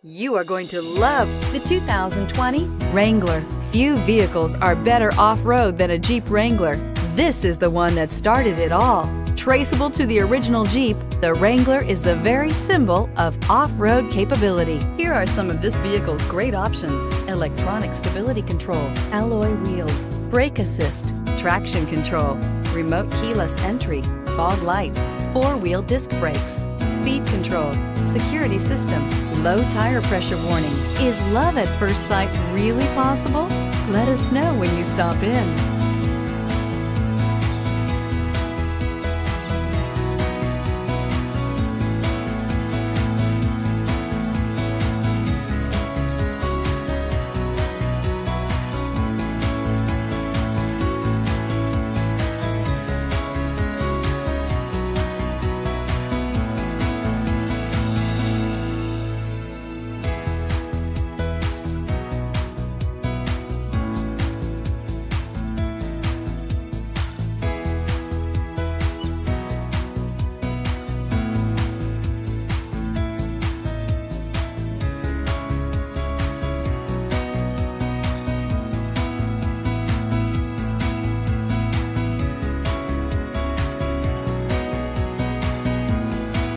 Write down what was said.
You are going to love the 2020 Wrangler. Few vehicles are better off-road than a Jeep Wrangler. This is the one that started it all. Traceable to the original Jeep, the Wrangler is the very symbol of off-road capability. Here are some of this vehicle's great options: electronic stability control, alloy wheels, brake assist, traction control, remote keyless entry, fog lights, four-wheel disc brakes, speed control, security system, low tire pressure warning. Is love at first sight really possible? Let us know when you stop in.